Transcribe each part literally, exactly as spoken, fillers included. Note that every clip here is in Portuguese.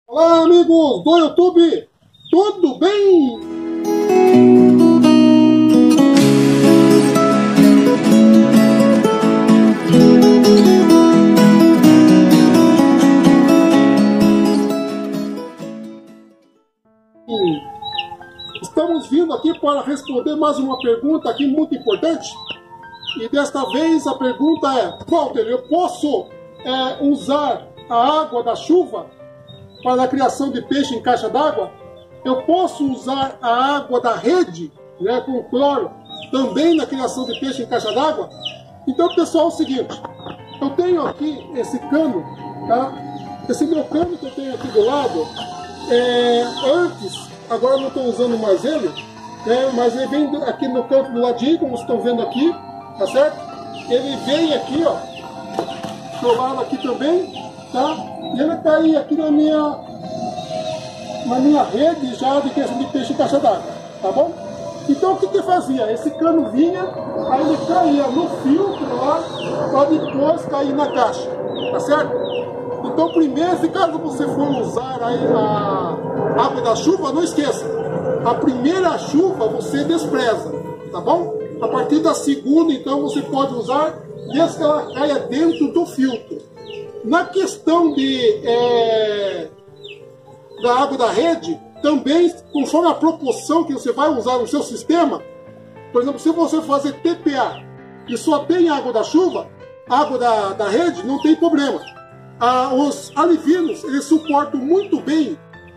Olá, amigos do YouTube, tudo bem? Estamos vindo aqui para responder mais uma pergunta aqui muito importante. E desta vez a pergunta é: Walter, eu posso é, usar a água da chuva para a criação de peixe em caixa d'água? Eu posso usar a água da rede, né, com cloro, também na criação de peixe em caixa d'água? Então, pessoal, é o seguinte: eu tenho aqui esse cano, tá? Esse meu cano que eu tenho aqui do lado, é, antes, agora eu não estou usando mais ele, né, mas ele vem aqui no canto do ladinho, como vocês estão vendo aqui, tá certo? Ele vem aqui, ó, do lado aqui também, tá? E ele está aí aqui na minha, na minha rede já de criação de peixe em caixa d'água, tá bom? Então o que que fazia? Esse cano vinha, aí ele caía no filtro lá, para depois cair na caixa, tá certo? Então primeiro, se caso você for usar aí a água da chuva, não esqueça, a primeira chuva você despreza, tá bom? A partir da segunda, então, você pode usar desde que ela caia dentro do filtro. Na questão de, é, da água da rede, também, conforme a proporção que você vai usar no seu sistema, por exemplo, se você fazer T P A e só tem água da chuva, água da, da rede, não tem problema. Ah, os alivinos, eles suportam muito bem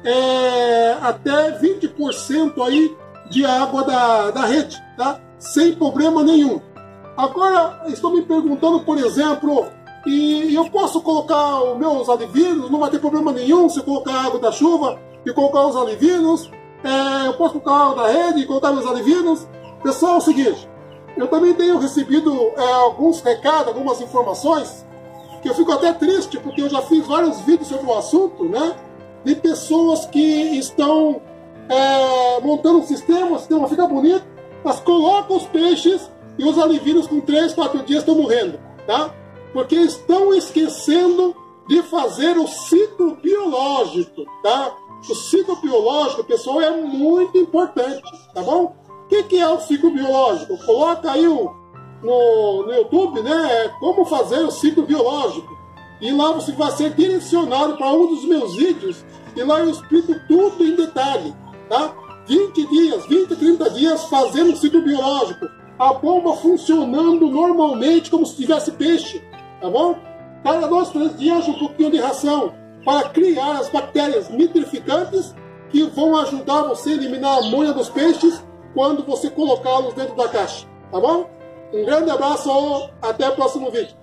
é, até vinte por cento aí de água da, da rede, tá? Sem problema nenhum. Agora, estou me perguntando, por exemplo, e eu posso colocar os meus alivinos, não vai ter problema nenhum se eu colocar a água da chuva e colocar os alivinos, é, eu posso colocar a água da rede e colocar meus alivinos. Pessoal, é o seguinte, eu também tenho recebido é, alguns recados, algumas informações, que eu fico até triste, porque eu já fiz vários vídeos sobre o assunto, né, de pessoas que estão é, montando um sistema, o sistema fica bonito, mas colocam os peixes e os alivinos com três, quatro dias estão morrendo, tá? Porque estão esquecendo de fazer o ciclo biológico, tá? O ciclo biológico, pessoal, é muito importante, tá bom? O que, que é o ciclo biológico? Coloca aí o, no, no YouTube, né? Como fazer o ciclo biológico. E lá você vai ser direcionado para um dos meus vídeos e lá eu explico tudo em detalhe, tá? vinte dias, vinte, trinta dias fazendo o ciclo biológico. A bomba funcionando normalmente como se tivesse peixe, tá bom? Cada dois, três dias um pouquinho de ração para criar as bactérias nitrificantes que vão ajudar você a eliminar a amônia dos peixes quando você colocá-los dentro da caixa, tá bom? Um grande abraço, até o próximo vídeo.